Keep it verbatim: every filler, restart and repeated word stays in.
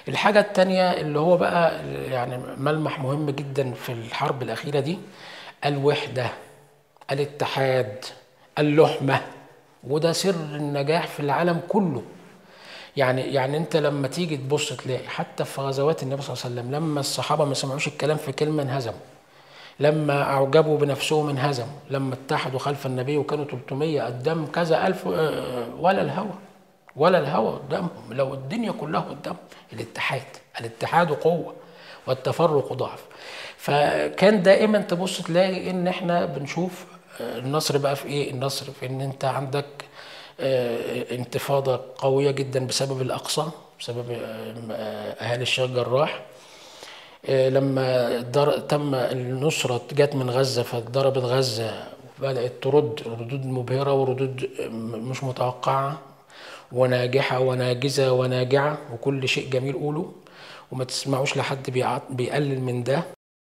الحاجة التانية اللي هو بقى يعني ملمح مهم جدا في الحرب الأخيرة دي: الوحدة، الاتحاد، اللحمة. وده سر النجاح في العالم كله. يعني يعني انت لما تيجي تبص تلاقي حتى في غزوات النبي صلى الله عليه وسلم، لما الصحابة ما سمعوش الكلام في كلمة انهزموا، لما أعجبوا بنفسهم انهزموا، لما اتحدوا خلف النبي وكانوا ثلاثمية قدام كذا ألف، آه، ولا الهوى، ولا الهوى قدامهم، لو الدنيا كلها قدامهم. الاتحاد، الاتحاد قوة والتفرق ضعف. فكان دائما تبص تلاقي ان احنا بنشوف آه، النصر بقى في ايه؟ النصر في ان انت عندك آه، انتفاضة قوية جدا بسبب الأقصى، بسبب آه، آه، أهالي الشيخ جراح. آه، لما در- تم النصرة جت من غزة فضربت غزة، بدأت ترد ردود مبهرة وردود م- مش متوقعة وناجحة وناجزة وناجعة وكل شيء جميل قوله، وما تسمعوش لحد بيع- بيقلل من ده.